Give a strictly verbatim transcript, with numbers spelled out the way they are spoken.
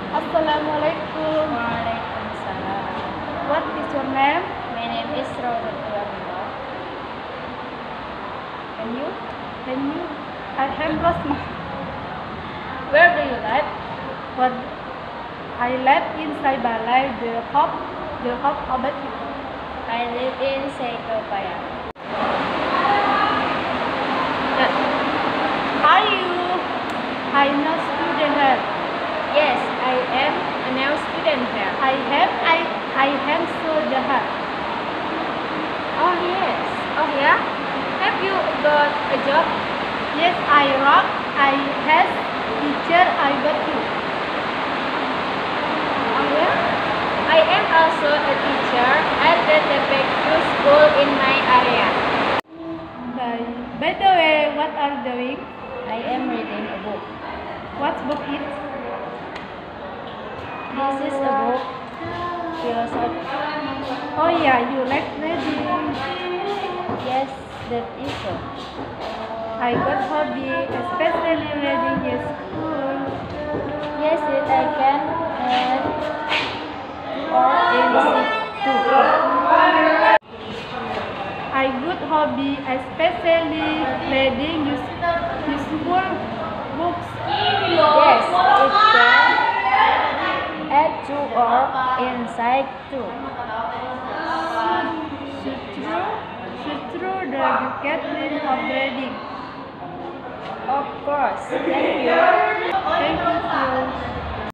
Assalamualaikum. Waalaikumsalam. What is your name? My name is Rodatullah. And you? And you? I am Rosma. Where do you live? What? I live in Saibalai, the hub, the hub of it. I live in Seikopaya. Are you? I know student here. Yes, I am a new student here. I have I I am so jahat. Oh yes. Oh yeah? Have you got a job? Yes, I rock. I has teacher. I got you. Oh yeah? I am also a teacher at the T P Q school in my area. By by the way, what are you doing? I am reading a book. What book is? This is a book. Philosophy. Oh yeah, you like reading. Yes, that is so. I got hobby, especially reading in school. Yes, it I can add or in too. I good hobby, especially reading use- useful books. Yes, it can add to or inside too. Sutru, Sutru the education of reading. Of course. Thank you. Thank you.